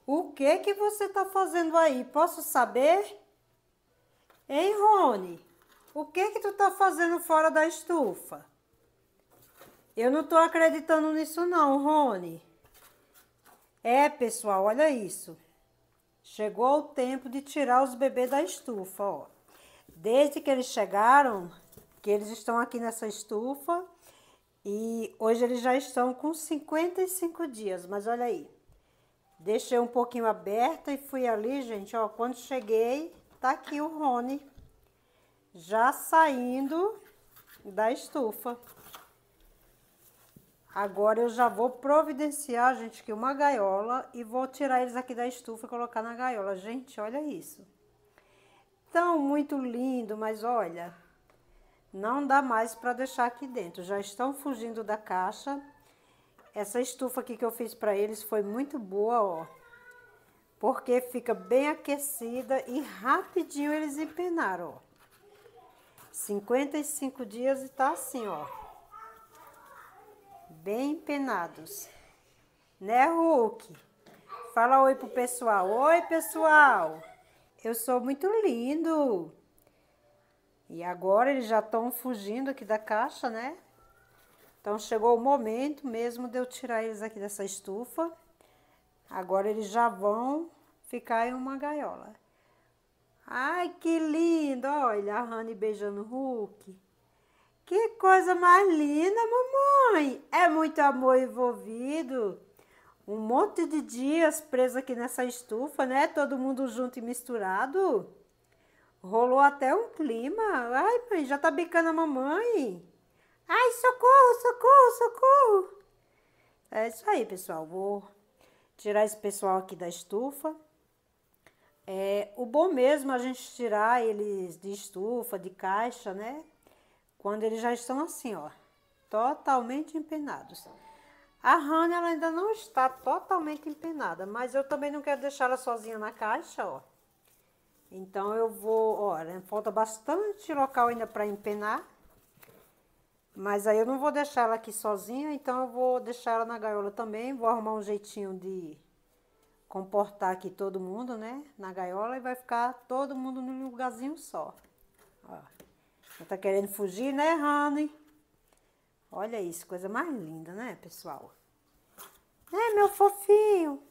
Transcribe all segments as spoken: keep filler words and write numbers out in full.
O que que você tá fazendo aí? Posso saber? Hein, Rony? O que que tu tá fazendo fora da estufa? Eu não tô acreditando nisso não, Rony. É, pessoal, olha isso. Chegou o tempo de tirar os bebês da estufa, ó. Desde que eles chegaram, que eles estão aqui nessa estufa, e hoje eles já estão com cinquenta e cinco dias, mas olha aí. Deixei um pouquinho aberta e fui ali, gente, ó, quando cheguei, tá aqui o Rony já saindo da estufa. Agora eu já vou providenciar, gente, aqui uma gaiola e vou tirar eles aqui da estufa e colocar na gaiola. Gente, olha isso. Tão muito lindo, mas olha, não dá mais para deixar aqui dentro. Já estão fugindo da caixa. Essa estufa aqui que eu fiz para eles foi muito boa, ó. Porque fica bem aquecida e rapidinho eles empenaram, ó. cinquenta e cinco dias e tá assim, ó. Bem empenados. Né, Hulk? Fala oi pro pessoal. Oi, pessoal. Eu sou muito lindo. E agora eles já estão fugindo aqui da caixa, né? Então chegou o momento mesmo de eu tirar eles aqui dessa estufa. Agora eles já vão ficar em uma gaiola. Ai, que lindo! Olha a Rani beijando o Hulk. Que coisa mais linda, mamãe! É muito amor envolvido. Um monte de dias preso aqui nessa estufa, né? Todo mundo junto e misturado. Rolou até um clima. Ai, mãe, já tá bicando a mamãe. Ai, socorro, socorro, socorro. É isso aí, pessoal. Vou tirar esse pessoal aqui da estufa. É, o bom mesmo é a gente tirar eles de estufa, de caixa, né? Quando eles já estão assim, ó, totalmente empenados. A Hannah, ela ainda não está totalmente empenada, mas eu também não quero deixar ela sozinha na caixa, ó. Então eu vou, olha, falta bastante local ainda para empenar. Mas aí eu não vou deixar ela aqui sozinha, então eu vou deixar ela na gaiola também. Vou arrumar um jeitinho de comportar aqui todo mundo, né? Na gaiola e vai ficar todo mundo num lugarzinho só. Ó. Ela tá querendo fugir, né, Honey? Olha isso, coisa mais linda, né, pessoal? É, meu fofinho.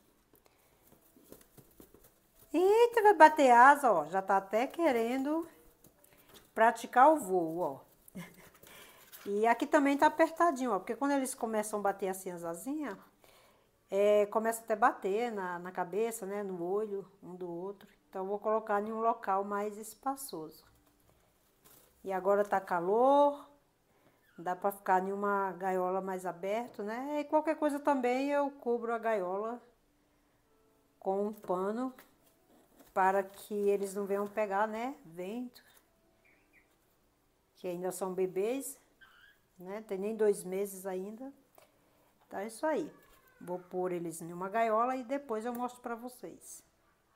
Eita, vai bater asa, ó. Já tá até querendo praticar o voo, ó. E aqui também tá apertadinho, ó. Porque quando eles começam a bater assim as asinhas, é, começa até a bater na, na cabeça, né? No olho, um do outro. Então eu vou colocar em um local mais espaçoso. E agora tá calor. Dá pra ficar em uma gaiola mais aberta, né? E qualquer coisa também eu cubro a gaiola com um pano para que eles não venham pegar, né? Vento. Que ainda são bebês, né? Tem nem dois meses ainda. Então é isso aí. Vou pôr eles em uma gaiola e depois eu mostro para vocês.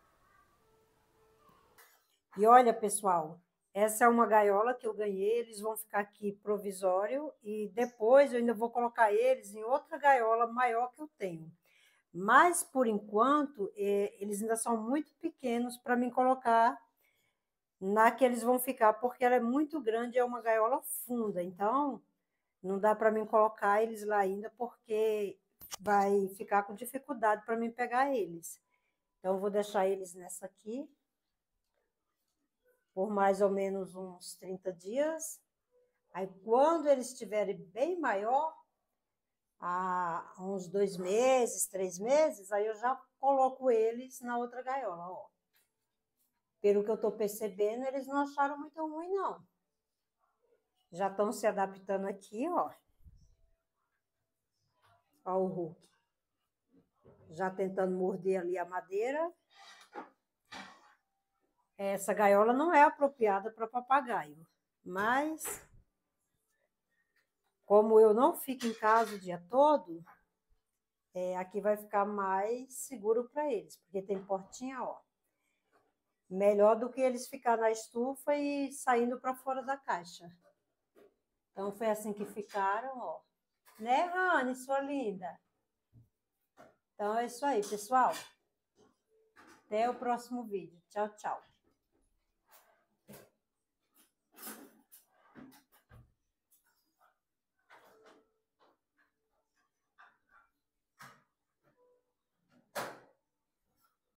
E olha, pessoal, essa é uma gaiola que eu ganhei. Eles vão ficar aqui provisório e depois eu ainda vou colocar eles em outra gaiola maior que eu tenho. Mas, por enquanto, eles ainda são muito pequenos para mim colocar na que eles vão ficar, porque ela é muito grande, é uma gaiola funda. Então, não dá para mim colocar eles lá ainda, porque vai ficar com dificuldade para mim pegar eles. Então, eu vou deixar eles nessa aqui por mais ou menos uns trinta dias. Aí, quando eles estiverem bem maior, há uns dois meses, três meses, aí eu já coloco eles na outra gaiola, ó. Pelo que eu tô percebendo, eles não acharam muito ruim, não. Já estão se adaptando aqui, ó. Ó o Hulk. Já tentando morder ali a madeira. Essa gaiola não é apropriada para papagaio, mas como eu não fico em casa o dia todo, é, aqui vai ficar mais seguro para eles, porque tem portinha, ó. Melhor do que eles ficar na estufa e saindo para fora da caixa. Então foi assim que ficaram, ó. Né, Rani, sua linda? Então é isso aí, pessoal. Até o próximo vídeo. Tchau, tchau.